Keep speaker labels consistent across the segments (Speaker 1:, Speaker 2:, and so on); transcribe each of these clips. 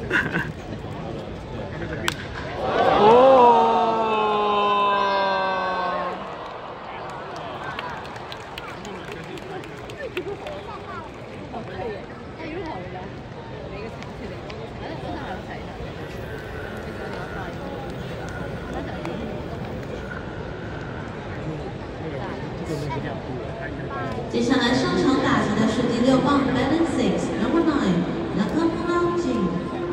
Speaker 1: 接下来上场打击的是第6棒 Balance 6 Number 9 Nakamura Jin。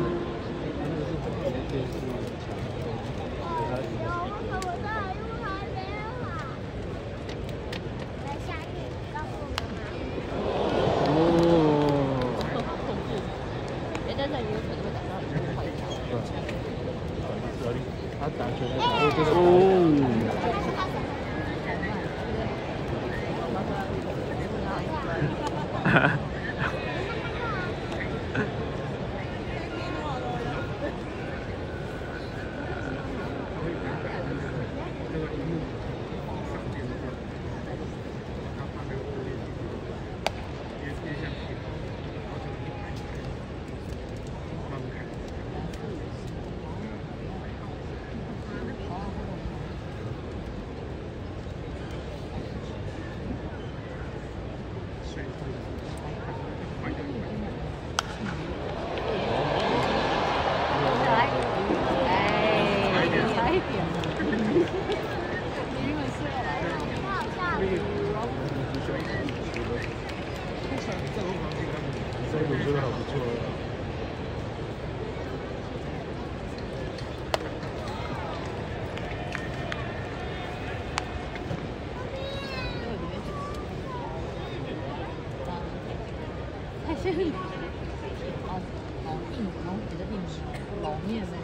Speaker 2: 他打球的时候这一组真的好不错啊。
Speaker 3: 太鲜了，好硬，然后比较硬，老面那